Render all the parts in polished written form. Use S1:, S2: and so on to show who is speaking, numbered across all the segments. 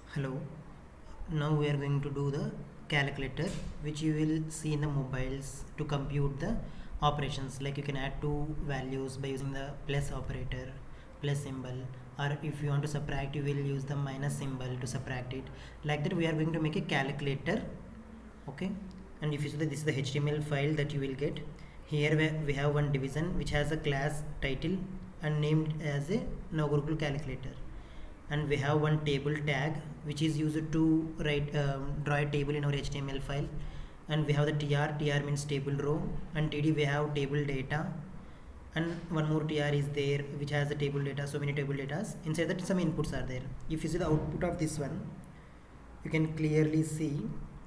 S1: Hello, now we are going to do the calculator which you will see in the mobiles to compute the operations, like you can add two values by using the plus operator, plus symbol, or if you want to subtract you will use the minus symbol to subtract it. Like that we are going to make a calculator. Okay, and if you see that this is the HTML file that you will get. Here we have one division which has a class title and named as a Navgurukul calculator, and we have one table tag which is used to write draw a table in our HTML file, and we have the tr means table row, and td we have table data, and one more tr is there which has the table data. So many table data. Inside that some inputs are there. If you see the output of this one, you can clearly see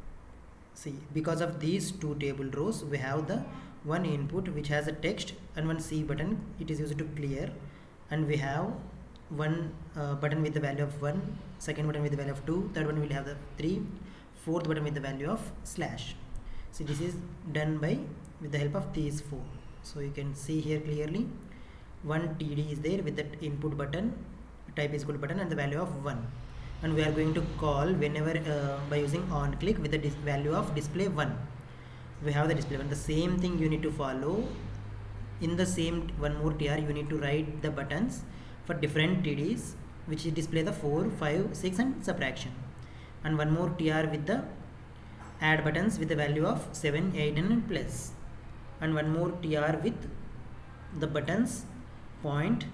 S1: because of these two table rows we have the one input which has a text and one C button, it is used to clear, and we have one button with the value of 1, second button with the value of 2, third one will have the 3, fourth button with the value of slash. See, this is done by with the help of these 4. So you can see here clearly one td is there with that input button, type is equal button, and the value of 1, and we are going to call whenever by using on click with the value of display 1. We have the display 1. The same thing you need to follow in the same one more tr. You need to write the buttons for different TDs which display the 4, 5, 6 and subtraction, and one more TR with the add buttons with the value of 7, 8 and plus, and one more TR with the buttons point,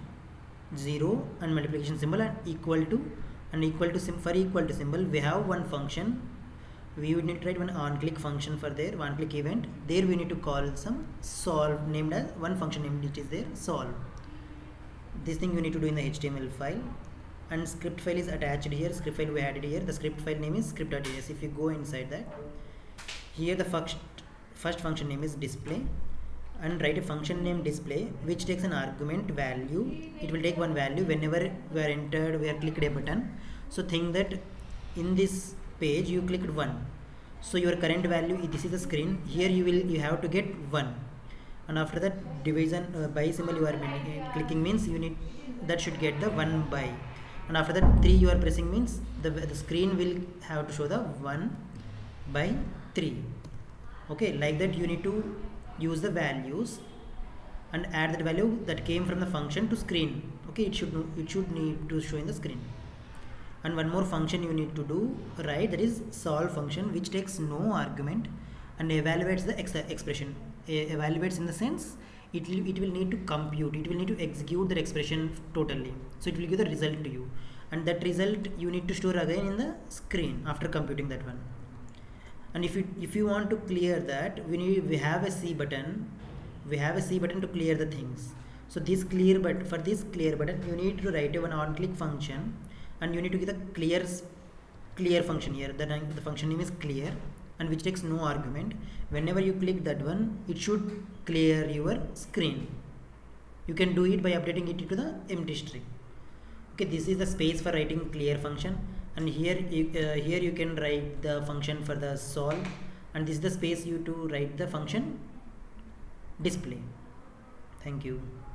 S1: 0 and multiplication symbol and equal to, for equal to symbol we have one function. We would need to write one on click function for there, one click event. There we need to call some solve named as one function named it is there solve. This thing you need to do in the HTML file, and script file is attached here. Script file we added here. The script file name is script.js. If you go inside that, here the first function name is display, and write a function name display which takes an argument value. It will take one value whenever we are entered, we are clicked a button. So think that in this page you clicked 1, so your current value, this is the screen, here you have to get 1, and after that division by symbol you are clicking means you need that should get the 1 by, and after that 3 you are pressing means the screen will have to show the 1 by 3. Okay, like that you need to use the values and add that value that came from the function to screen. Okay, it should need to show in the screen. And one more function you need to do, right, that is solve function, which takes no argument and evaluates the expression. Evaluates in the sense it will need to compute, it will need to execute the expression totally, so it will give the result to you, and that result you need to store again in the screen after computing that one. And if you want to clear that, we have a C button, to clear the things. So this for this clear button you need to write one on click function, and you need to give the clear function here. The function name is clear, and which takes no argument. Whenever you click that one, it should clear your screen. You can do it by updating it to the empty string. Okay, this is the space for writing clear function, and here you can write the function for the solve, and this is the space you to write the function display. Thank you.